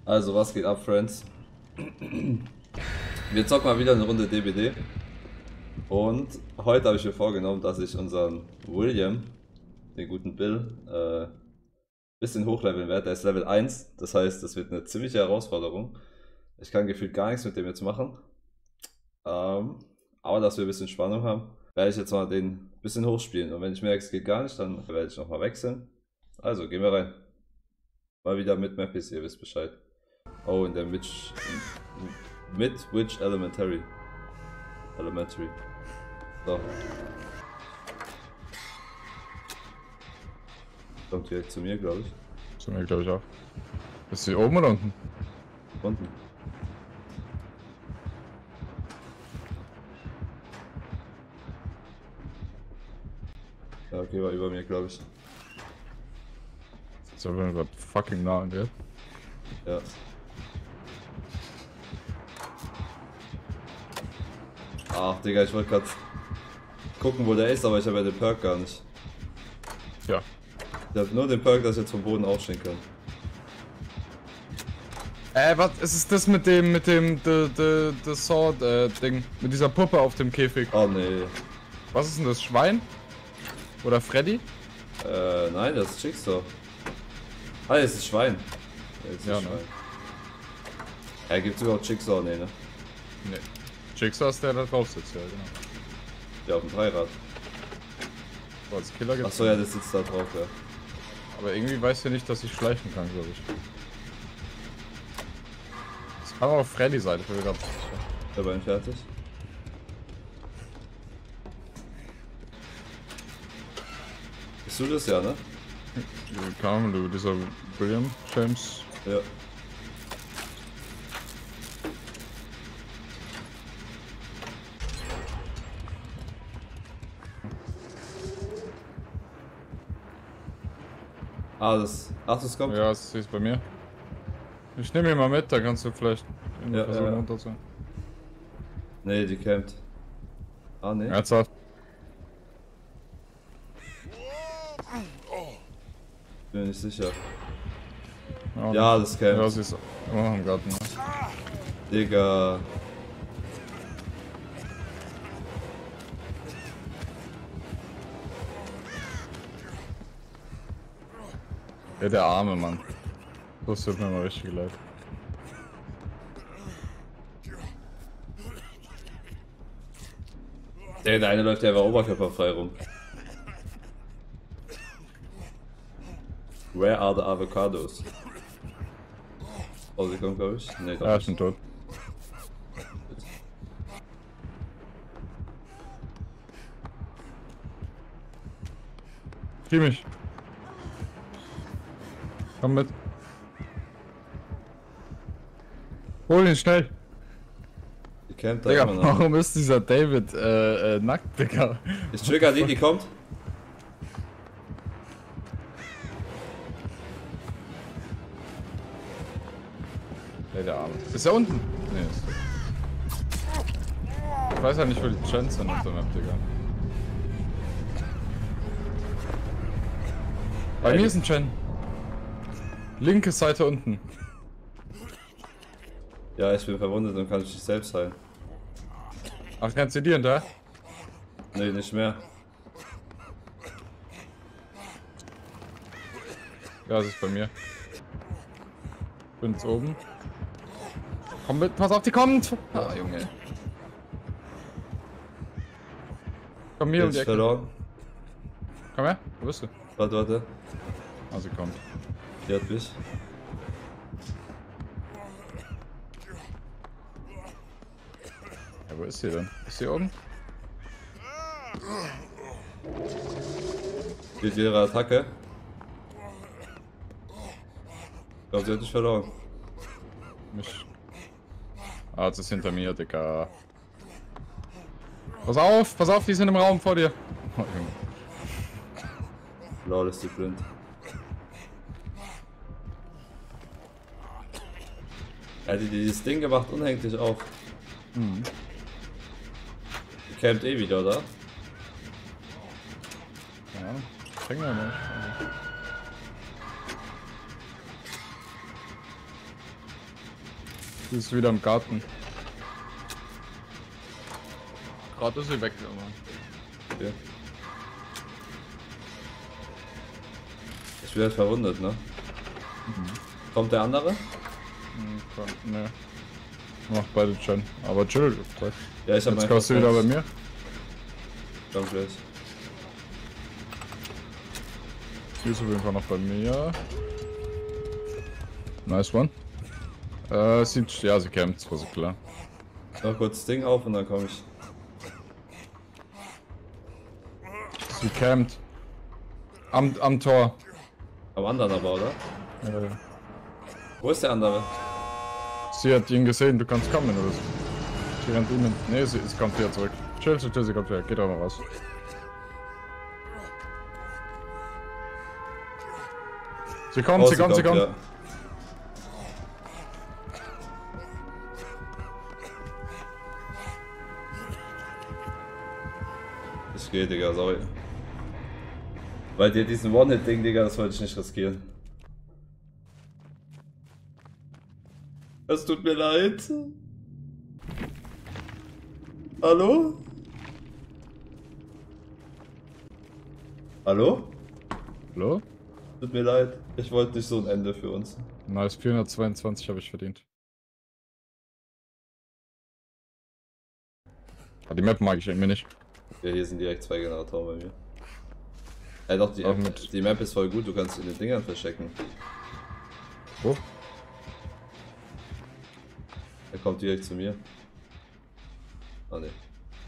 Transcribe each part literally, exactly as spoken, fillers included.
Also, was geht ab, Friends? Wir zocken mal wieder eine Runde D B D. Und heute habe ich mir vorgenommen, dass ich unseren William, den guten Bill, äh, bisschen hochleveln werde. Der ist Level eins, das heißt, das wird eine ziemliche Herausforderung. Ich kann gefühlt gar nichts mit dem jetzt machen. Ähm, aber dass wir ein bisschen Spannung haben, werde ich jetzt mal den ein bisschen hochspielen. Und wenn ich merke, es geht gar nicht, dann werde ich nochmal wechseln. Also, gehen wir rein. Mal wieder mit Mappies, ihr wisst Bescheid. Oh, in der Witch. Mit Witch Elementary. Elementary. So. Kommt direkt zu mir, glaube ich. Zu mir, glaube ich auch. Ist sie oben oder unten? Unten. Ja, okay, war über mir, glaube ich. So, wenn wir gerade fucking nah an dir. Ja. Ach, Digga, ich wollte gerade gucken, wo der ist, aber ich habe ja den Perk gar nicht. Ja. Ich habe nur den Perk, dass ich jetzt vom Boden aufstehen kann. Äh, was ist es das mit dem, mit dem, the, the, the Sword, äh, Ding? Mit dieser Puppe auf dem Käfig? Oh, nee. Was ist denn das? Schwein? Oder Freddy? Äh, nein, das ist Jigsaw. Ah, das ist Schwein. Ja, das ist Ja, Schwein. ne? Ja, gibt's überhaupt Jigsaw? Nee, ne? Ne. Jigsaw ist der, der drauf sitzt, ja, genau. Ja, auf dem Dreirad. So, als Killer gibt's. Achso, ja, das sitzt da drauf, ja. Aber irgendwie weiß er nicht, dass ich schleichen kann, glaube ich. Das kann auch Freddy sein, ich will grad. Da bin ich fertig. Bist du das ja, ne? Kam du, dieser William James. Ja. Ah, das. Ach, das kommt? Ja, das ist bei mir. Ich nehme ihn mal mit, da kannst du vielleicht Ja, versuchen ja. runter zu. Nee, die campt. Ah, nee. Ernsthaft? Bin mir nicht sicher. Ja, Ja, das campt. Ja, sie ist immer noch im Garten. Ne? Digga. Ja, der arme Mann. Das tut mir mal richtig leid. Der, der eine läuft ja einfach oberkörperfrei rum. Where are the avocados? Oh, sie kommt, glaube ich. Nee, doch Ja, ich nicht. bin tot. Kill mich. Komm mit. Hol ihn schnell. Die campt da Digga, immer noch. warum ist dieser David äh, äh, nackt, Digga? Ich trigger die, die kommt. Hey, der Arme. Ist er unten? Nee, ist Ich weiß ja nicht, wo die Chance sind und so, Digga. Bei Hey, mir ist ein Chen. Linke Seite unten. Ja, ich bin verwundet und kann ich dich selbst heilen. Ach, kannst du dir da? Nee, nicht mehr. Ja, das ist bei mir. Bin jetzt oben. Komm mit, pass auf, die kommt! Ah, Junge. Komm hier um die Jetzt Ecke. verloren. Komm her, wo bist du? Warte, warte. Ah, sie kommt. Die hat mich. Ja, wo ist sie denn? Ist sie oben? Geht ihre Attacke. Ich glaube, sie hat dich verloren. Mich. Ah, das ist hinter mir, Digga. Pass auf, pass auf, die sind im Raum vor dir. Oh, Junge. Lol, ist die blind. Er hat die dieses Ding gemacht und hängt dich auf. Mhm. Die campt eh wieder, oder? Ja, kriegen wir nicht. Also. Die ist wieder im Garten. Gerade ist sie weg, Junge. Okay. Ich bin halt verwundert, ne? Mhm. Kommt der andere? Hm, komm, ne. Macht beide schon. Aber chill. Ja, ich hab Jetzt kommst du wieder bei mir. Komm gleich. Die ist auf jeden Fall noch bei mir. Nice one. Äh, sieht, ja, sie campt, das war so klar. Noch kurz das Ding auf und dann komme ich. Sie campt. Am, am Tor. Am anderen aber, oder? Äh, Wo ist der andere? sie hat ihn gesehen, du kannst kommen, wenn du willst. Sie rennt ihm hin. Nee, sie, sie kommt wieder zurück. Chill, chill, chill, sie kommt wieder. Geht auch mal raus. Sie kommt, Oh, sie, kommt, sie kommt. Ja. Ich geh, Digga, sorry. Bei dir diesen One-Hit-Ding, Digga, das wollte ich nicht riskieren. Es tut mir leid. Hallo? Hallo? Hallo? Tut mir leid. Ich wollte nicht so ein Ende für uns. Nice, vierhundertzweiundzwanzig habe ich verdient. Ah, die Map mag ich irgendwie nicht. Ja, hier sind direkt zwei Generatoren bei mir. Ey, doch, die, Auch App, mit- die Map ist voll gut, du kannst in den Dingern verstecken. Wo? Er kommt direkt zu mir. Ah, ne.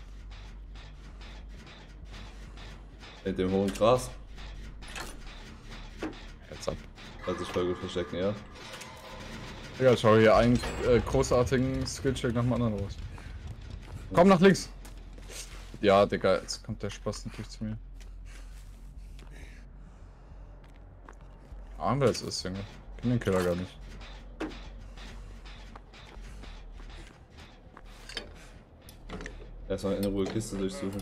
In dem hohen Gras. Jetzt ab. Kann sich voll gut verstecken, ja. Egal, schau hier einen äh, großartigen Skillcheck nach dem anderen raus. Komm nach links! Ja, Digga, jetzt kommt der Spaß natürlich zu mir. Ahnen wer es ist, Junge. Ich kenn den Killer gar nicht. Erstmal in Ruhe Kiste durchsuchen.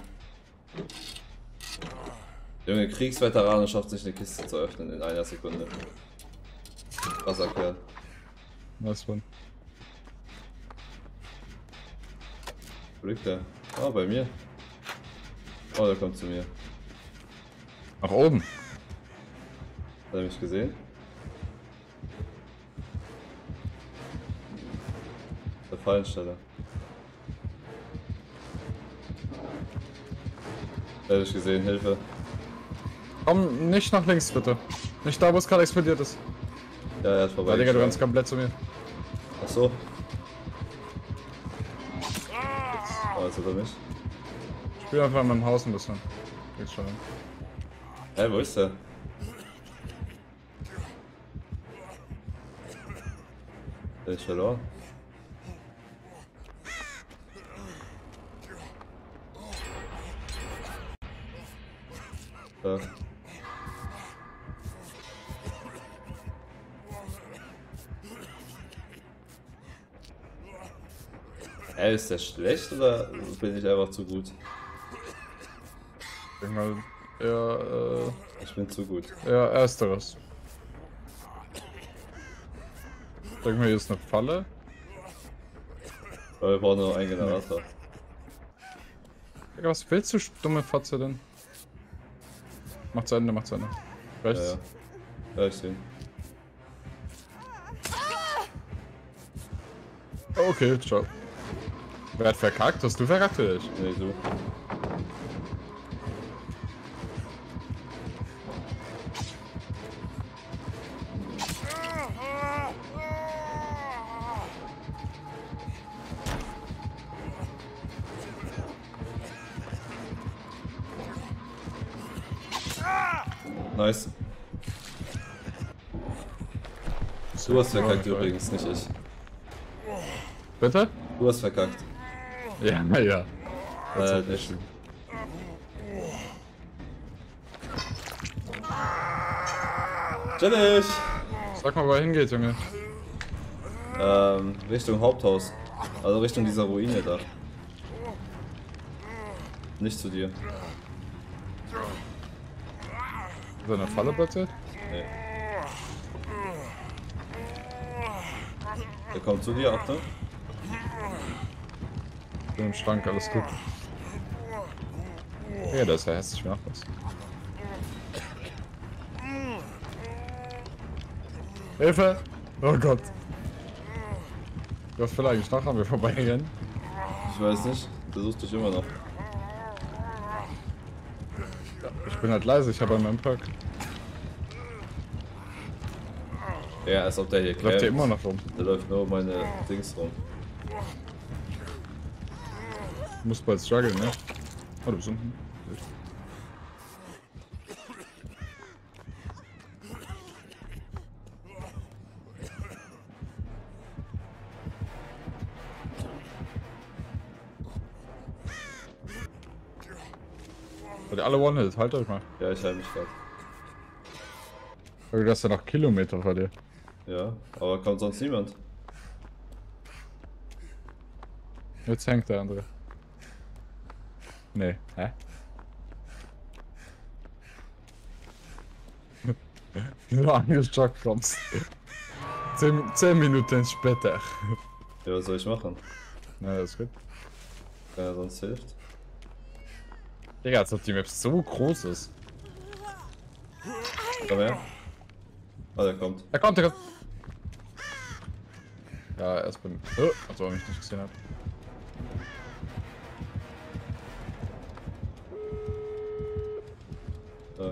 Junge, Kriegsveterane schafft sich eine Kiste zu öffnen in einer Sekunde. Krasser Kerl. Nice one. Wo liegt der? Ah, bei mir. Oh, der kommt zu mir. Nach oben. Hat er mich gesehen? Der Fallensteller. Er hat dich gesehen, Hilfe. Komm, nicht nach links, bitte. Nicht da, wo es gerade explodiert ist. Ja, er hat vorbei. Ja, Digga, du rennst komplett zu mir. Ach so. Oh, jetzt hat er mich. Ich spiel einfach in meinem Haus ein bisschen. Geht's schon. Hä, hey, wo ist der? Der ist verloren. Ja. Ey, ist der schlecht oder bin ich einfach zu gut? Ich denk mal, eher, Ich bin zu gut. äh, eher ersteres. Ich denke mal, hier ist eine Falle. Aber wir brauchen nur einen Generator. Digga, was willst du, dumme Fotze denn? Mach zu Ende, mach zu Ende. Ja, Rechts. ja. Ja, ich sehe. Okay, ciao. Wer hat verkackt? Hast du verkackt oder ich? Nee, du. Nice. Du hast verkackt Oh, übrigens, nicht ich. Bitte? Du hast verkackt. Ja, naja. Äh, nicht. Chillig! Sag mal, wo er hingeht, Junge. Ähm, Richtung Haupthaus. Also Richtung dieser Ruine da. Nicht zu dir. Ist er in der Falle platziert? Nee. Der kommt zu dir, Achtung. Ich bin im Schrank, alles gut. Ja, das ist ja hässlich, mach was. Hilfe! Oh Gott. Was will eigentlich noch? Haben wir vorbeirennen? Ich weiß nicht. Versuchst dich immer noch. Ich bin halt leise, ich habe einen meinem Perk. Ja, als ob der hier Läuft hier immer noch rum. Der läuft nur um meine Dings rum. Du musst bald strugglen, ne? Oh, du bist unten. Seid ihr alle One-Hit? Halt euch mal. Ja, ich halte mich gerade. Du hast ja noch Kilometer vor dir. Ja, aber kommt sonst niemand. Jetzt hängt der andere. Nee, hä? Nur angestockt kommst. zehn, zehn Minuten später. Ja, was soll ich machen? Na, das ist gut. Keiner sonst hilft. Digga, als ob die Map so groß ist. Komm her. Ah, der kommt. Er kommt, der kommt. Ja, er ist beim. Oh, als ob er mich nicht gesehen hat. Ja.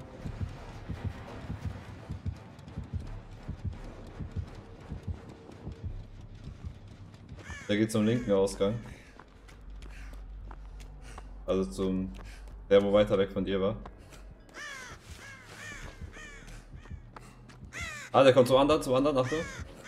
Der geht zum linken Ausgang. Also zum... Der, wo weiter weg von dir war. Ah, der kommt zum anderen, zum anderen, Achtung.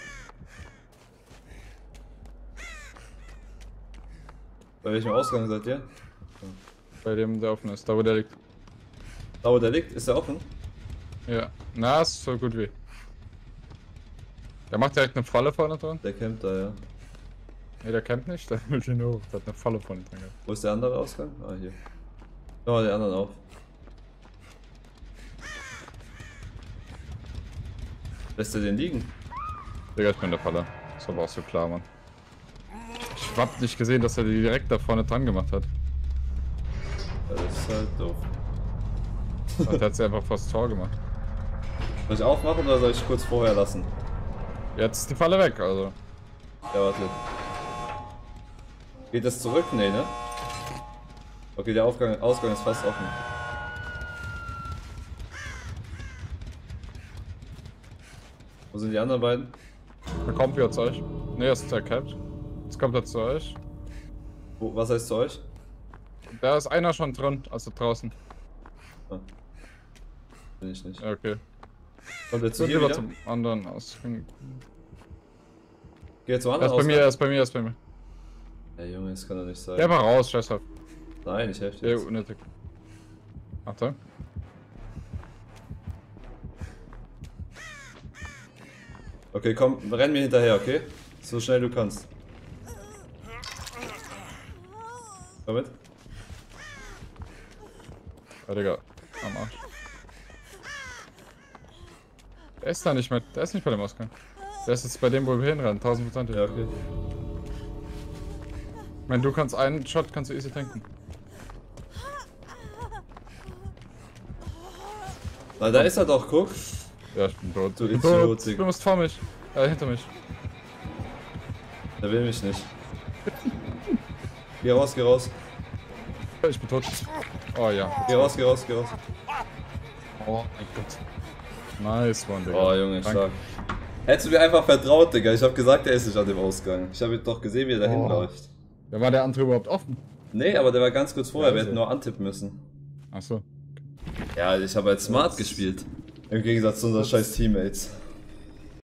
Bei welchem Ausgang seid ihr? Bei dem, der offen ist, da wo der liegt. Da wo der liegt, ist der offen? Ja, na, ist so gut wie. Der macht direkt eine Falle vorne dran. Der campt da, ja. Ne, der campt nicht, der will den hoch. Der hat eine Falle vorne dran gehabt. Wo ist der andere Ausgang? Ah, hier. Oh, der anderen auf. Lässt er den liegen? Digga, ich bin in der Falle. Das war aber auch so klar, Mann. Ich hab nicht gesehen, dass er die direkt da vorne dran gemacht hat. Ja, das ist halt doof. Und der hat sie einfach vors Tor gemacht. Soll ich aufmachen oder soll ich kurz vorher lassen? Jetzt ist die Falle weg, also. Ja, warte. Geht das zurück? Nee, ne? Okay, der Aufgang, Ausgang ist fast offen. Wo sind die anderen beiden? Er kommt wieder zu euch. Ne, er ist der Capped. Jetzt kommt er zu euch. Wo, was heißt zu euch? Da ist einer schon drin, also draußen. Ah. Bin ich nicht. Ja, okay. Kommt der zu Wird dir lieber wieder? zum anderen Ausgang. Geh jetzt zum Er anderen ist bei mir, Ausgang? er ist bei mir, er ist bei mir. Ey Junge, das kann doch nicht sein. Geh mal raus, scheiß drauf. Nein, ich helfe dir Ja, jetzt. unnötig. Achtung. Okay, komm, renn mir hinterher, okay? So schnell du kannst. Komm mit. Ja, Digga. Am Arsch. Der ist da nicht mehr. Der ist nicht bei dem Ausgang. Der ist jetzt bei dem, wo wir hinrennen. tausend Prozent. Ja, okay. Ich meine, du kannst einen Shot, kannst du easy tanken. Na, da ist er doch, guck. Ja, ich bin tot. Du Ich bin tot. Idiot. Du musst vor mich. Äh, hinter mich. Der will mich nicht. Geh raus, geh raus. Ich bin tot. Oh ja. Geh raus, geh raus, geh raus. Oh mein Gott. Nice one, Digga. Oh Junge, Danke. stark. Hättest du mir einfach vertraut, Digga. Ich hab gesagt, er ist nicht an dem Ausgang. Ich habe doch gesehen, wie er dahin Oh. läuft. Ja, war der andere überhaupt offen? Nee, aber der war ganz kurz vorher. Ja, Wir also. hätten nur antippen müssen. Achso. Ja, ich habe halt smart gespielt. Im Gegensatz zu unseren scheiß Teammates.